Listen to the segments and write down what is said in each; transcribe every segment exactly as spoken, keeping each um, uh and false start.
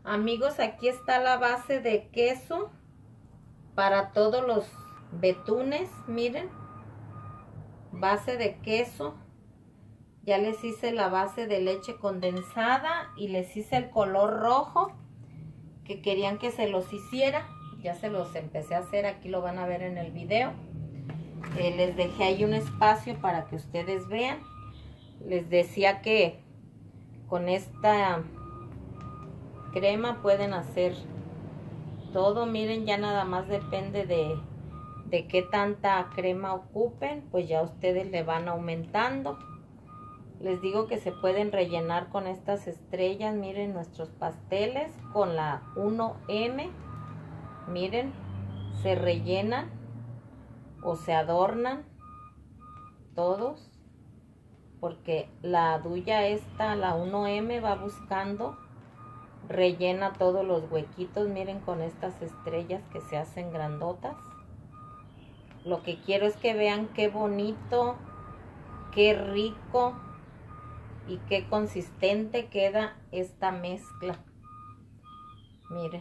Amigos, aquí está la base de queso para todos los betunes. Miren, base de queso. Ya les hice la base de leche condensada y les hice el color rojo que querían que se los hiciera. Ya se los empecé a hacer, aquí lo van a ver en el video. Eh, les dejé ahí un espacio para que ustedes vean. Les decía que con esta crema pueden hacer todo. Miren, ya nada más depende de, de qué tanta crema ocupen, pues ya ustedes le van aumentando. Les digo que se pueden rellenar con estas estrellas. Miren nuestros pasteles con la uno eme. Miren, se rellenan o se adornan todos, porque la duya esta, la uno eme, va buscando, rellena todos los huequitos. Miren, con estas estrellas que se hacen grandotas. Lo que quiero es que vean qué bonito, qué rico y qué consistente queda esta mezcla. Miren.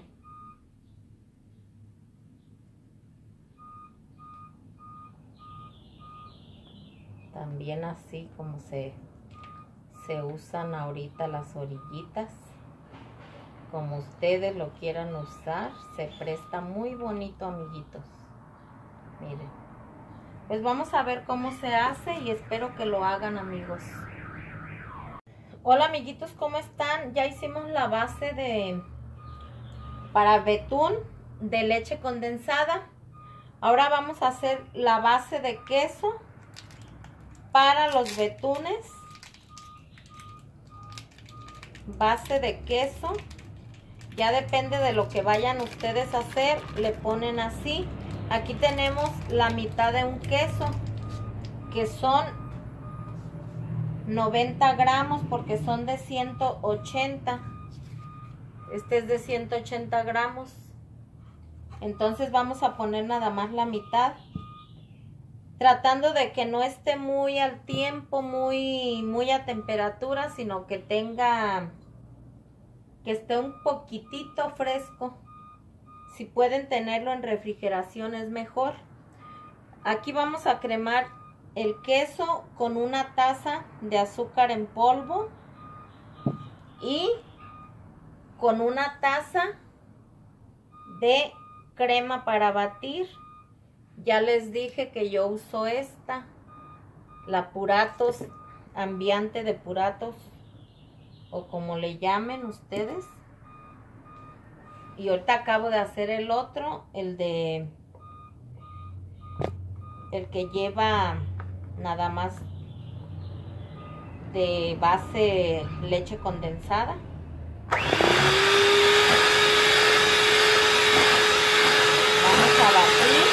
También así como se, se usan ahorita las orillitas. Como ustedes lo quieran usar, se presta muy bonito, amiguitos. Miren. Pues vamos a ver cómo se hace y espero que lo hagan, amigos. Hola, amiguitos, ¿cómo están? Ya hicimos la base de para betún de leche condensada. Ahora vamos a hacer la base de queso para los betunes. Base de queso. Ya depende de lo que vayan ustedes a hacer, le ponen así. Aquí tenemos la mitad de un queso, que son noventa gramos, porque son de ciento ochenta. Este es de ciento ochenta gramos. Entonces vamos a poner nada más la mitad, tratando de que no esté muy al tiempo, muy, muy a temperatura, sino que tenga, que esté un poquitito fresco. Si pueden tenerlo en refrigeración es mejor. Aquí vamos a cremar el queso con una taza de azúcar en polvo y con una taza de crema para batir. Ya les dije que yo uso esta, la Puratos, Ambiente de Puratos, o como le llamen ustedes. Y ahorita acabo de hacer el otro, el de, el que lleva nada más de base leche condensada. Vamos a batir.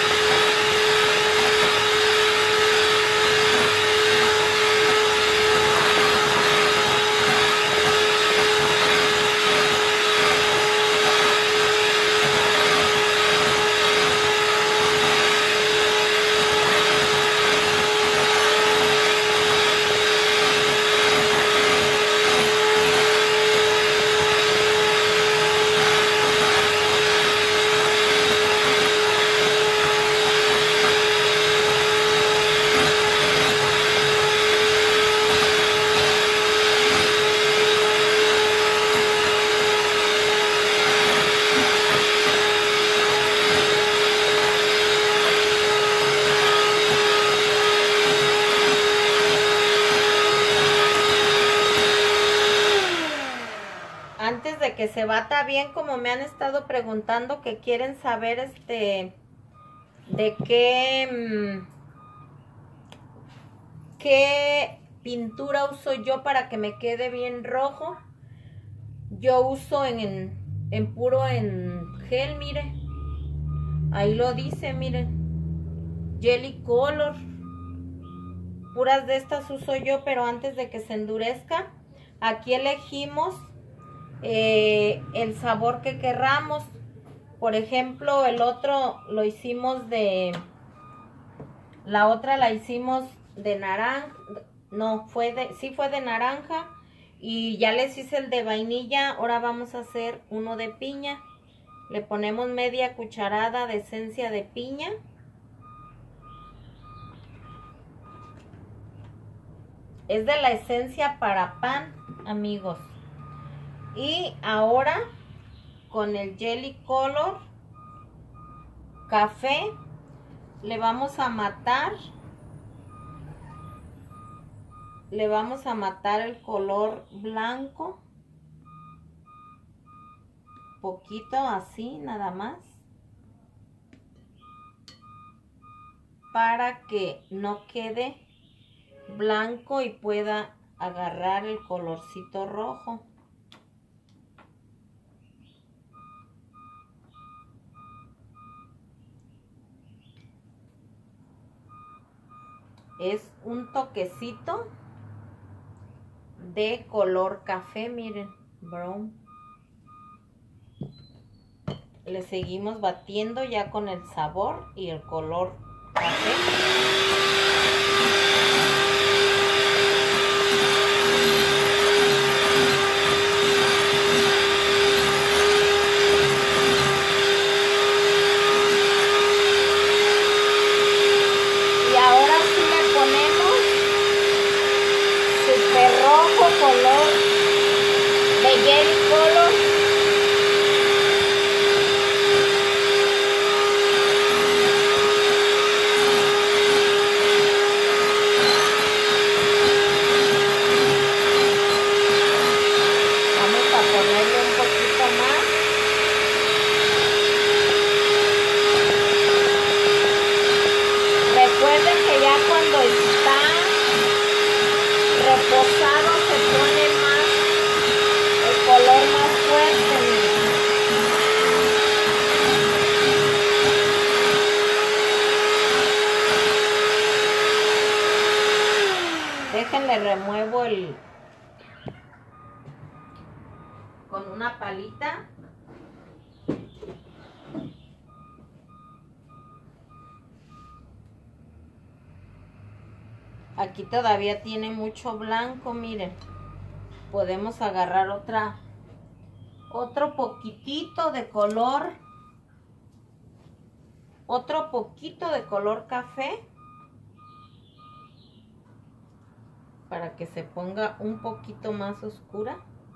Antes de que se bata bien, como me han estado preguntando, que quieren saber este de qué qué pintura uso yo para que me quede bien rojo. Yo uso en, en, en puro en gel, miren, ahí lo dice, miren, Jelly Color. Puras de estas uso yo, pero antes de que se endurezca. Aquí elegimos Eh, el sabor que querramos. Por ejemplo, el otro lo hicimos de, la otra la hicimos de naranja, no, fue de, sí fue de naranja, Y ya les hice el de vainilla, ahora vamos a hacer uno de piña. Le ponemos media cucharada de esencia de piña. Es de la esencia para pan, amigos. Y ahora con el Jelly Color café le vamos a matar. Le vamos a matar el color blanco. Poquito así, nada más. Para que no quede blanco y pueda agarrar el colorcito rojo. Es un toquecito de color café, miren, brown. Le seguimos batiendo ya con el sabor y el color café. Y ahora sí le ponemos super rojo color de Jelly Color. Vamos a ponerle un poquito más. Recuerden que ya cuando está reposado se pone más, el color más fuerte. Déjenle remuevo el con una palita. Aquí todavía tiene mucho blanco, miren. Podemos agarrar otra, otro poquitito de color, otro poquito de color café, para que se ponga un poquito más oscura.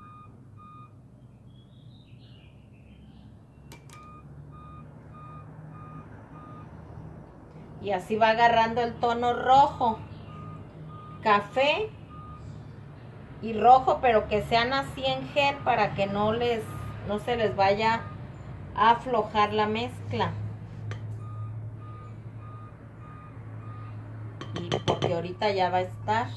Y así va agarrando el tono rojo, café y rojo, pero que sean así en gel para que no les no se les vaya a aflojar la mezcla. Y porque ahorita ya va a estar.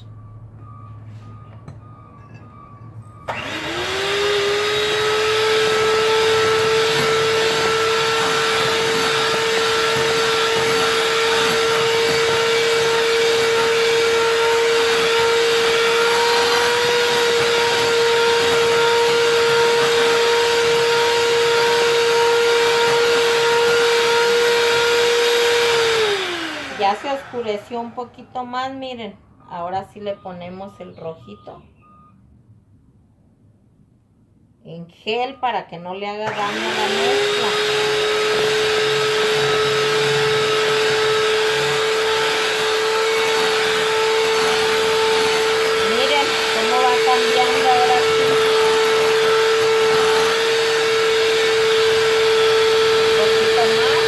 Ya se oscureció un poquito más, miren. Ahora sí le ponemos el rojito en gel para que no le haga daño a la mezcla. Miren cómo va cambiando ahora sí. Un poquito más.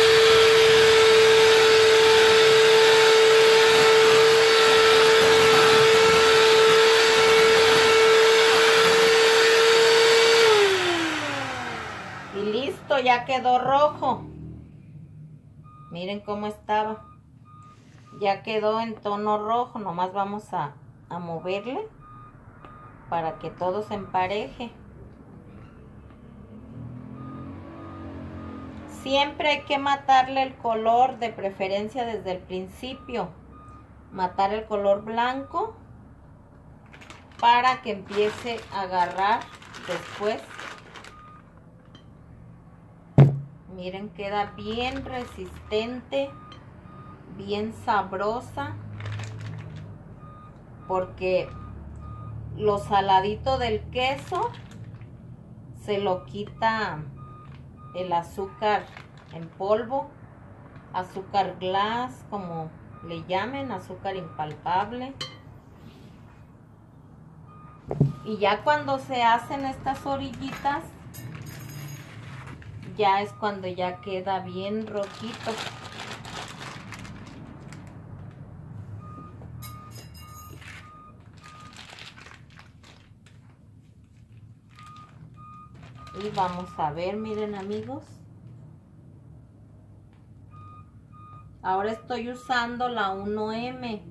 Ya quedó rojo. Miren cómo estaba. Ya quedó en tono rojo. Nomás vamos a, a moverle para que todo se empareje. Siempre hay que matarle el color, de preferencia desde el principio. Matar el color blanco para que empiece a agarrar después. Miren, queda bien resistente, bien sabrosa, porque lo saladito del queso se lo quita el azúcar en polvo, azúcar glass, como le llamen, azúcar impalpable. Y ya cuando se hacen estas orillitas, ya es cuando ya queda bien rojito. Y vamos a ver, miren amigos. Ahora estoy usando la uno eme.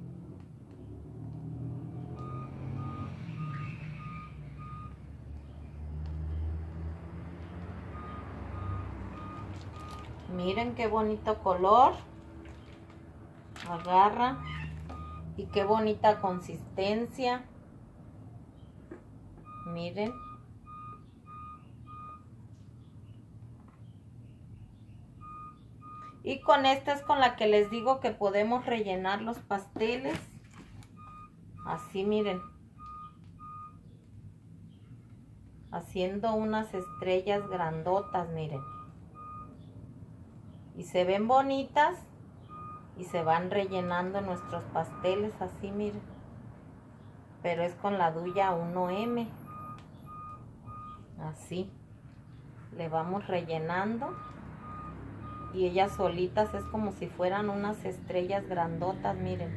Miren qué bonito color. Agarra. Y qué bonita consistencia. Miren. Y con esta es con la que les digo que podemos rellenar los pasteles. Así miren. Haciendo unas estrellas grandotas, miren. Y se ven bonitas. Y se van rellenando nuestros pasteles así, miren. Pero es con la Duya uno eme. Así. Le vamos rellenando. Y ellas solitas es como si fueran unas estrellas grandotas, miren.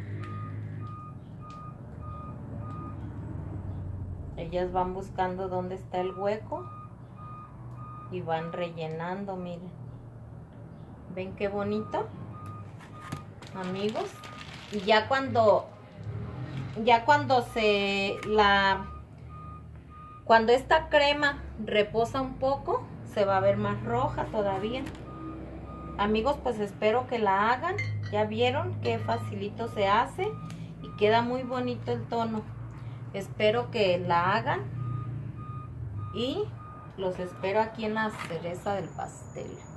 Ellas van buscando dónde está el hueco y van rellenando, miren. ¿Ven qué bonito, amigos? Y ya cuando, ya cuando se la, cuando esta crema reposa un poco, se va a ver más roja todavía. Amigos, pues espero que la hagan. Ya vieron qué facilito se hace y queda muy bonito el tono. Espero que la hagan y los espero aquí en la cereza del pastel.